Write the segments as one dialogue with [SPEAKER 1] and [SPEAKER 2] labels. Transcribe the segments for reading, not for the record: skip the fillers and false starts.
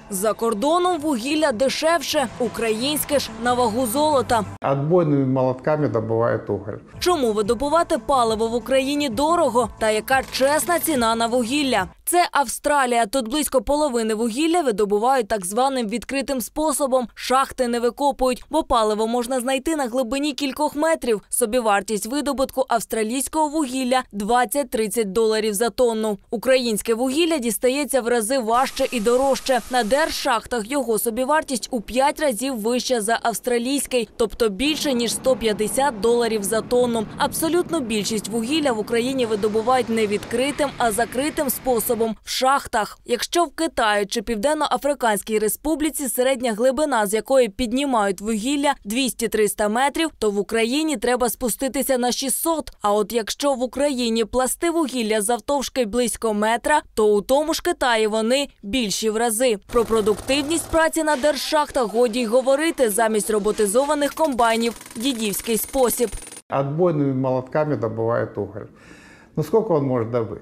[SPEAKER 1] За кордоном вугілля дешевше, українське ж на вагу золота.
[SPEAKER 2] Отбойными молотками добывают уголь.
[SPEAKER 1] Чому видобувати паливо в Україні дорого? Та яка чесна ціна на вугілля? Це Австралія. Тут близько половини вугілля видобувають так званим відкритим способом. Шахти не викопують, бо паливо можна знайти на глибині кількох метрів. Собівартість видобутку австралійського вугілля – $20-30 за тонну. Українське вугілля дістається в рази важче і дорожче. На держшахтах його собівартість у 5 разів вища за австралійський, тобто більше, ніж $150 за тонну. Абсолютну більшість вугілля в Україні видобувають не відкритим, а закритим способом – в шахтах. Якщо в Китаї чи Південно-Африканській Республіці середня глибина, з якої піднімають вугілля, 200-300 метрів, то в Україні треба спуститися на 600. А от якщо в Україні пласти вугілля завтовшки близько метра, то у тому ж Китаї вони більші в рази. Про продуктивність праці на держшахтах годі й говорити, замість роботизованих комбайнів – дідівський спосіб.
[SPEAKER 2] Отбойными молотками добывают уголь. Ну сколько он может добыть?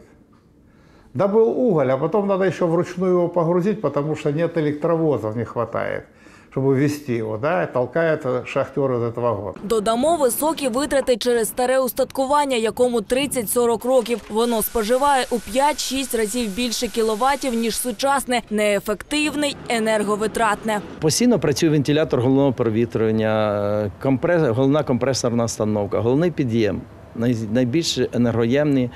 [SPEAKER 2] Добыл уголь, а потом надо еще вручную его погрузить, потому что нет электровозов, не хватает, чтобы везти его, да, и толкает шахтер из этого года.
[SPEAKER 1] Додамо високі витрати через старе устаткування, якому 30-40 років. Воно споживає у 5-6 разів більше кіловатів, ніж сучасне, неефективне й енерговитратне.
[SPEAKER 3] Постійно працює вентилятор головного провітрювання, головна компресорна установка, головний під'єм. Найбільш енергоємні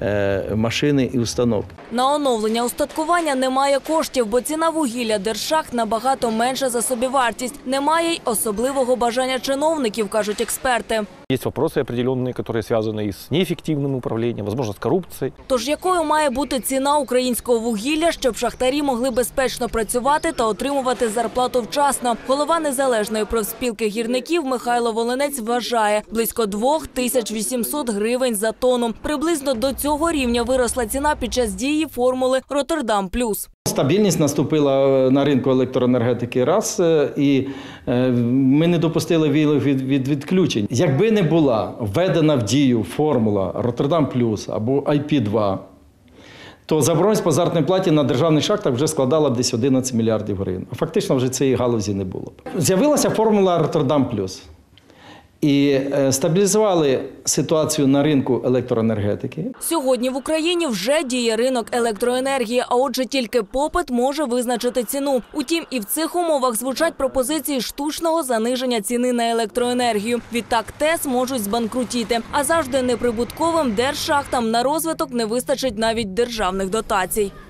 [SPEAKER 3] машини і установки.
[SPEAKER 1] На оновлення устаткування немає коштів, бо ціна вугілля держшахт набагато менша за собівартість. Немає й особливого бажання чиновників, кажуть експерти.
[SPEAKER 4] Є вопросы определенные, которые связаны с неэффективным управлением, возможно, с коррупцией.
[SPEAKER 1] Тож якою має бути ціна українського вугілля, щоб шахтарі могли безпечно працювати та отримувати зарплату вчасно? Голова Незалежної профспілки гірників Михайло Волинець вважає – близько 2800 гривень за тонну. Приблизно до цього рівня виросла ціна під час дії формули «Роттердам плюс».
[SPEAKER 3] Стабільність наступила на ринку електроенергетики раз, і ми не допустили від відключень. Якби не була введена в дію формула «Роттердам плюс» або IP2, то заборгованість по заробітній платі на державних шахтах вже складала б десь 11 мільярдів гривень. Фактично вже цієї галузі не було. З'явилася формула «Роттердам плюс». І стабілізували ситуацію на ринку електроенергетики.
[SPEAKER 1] Сьогодні в Україні вже діє ринок електроенергії, а отже тільки попит може визначити ціну. Утім, і в цих умовах звучать пропозиції штучного заниження ціни на електроенергію. Відтак ТЕС можуть збанкрутіти. А завжди неприбутковим держшахтам на розвиток не вистачить навіть державних дотацій.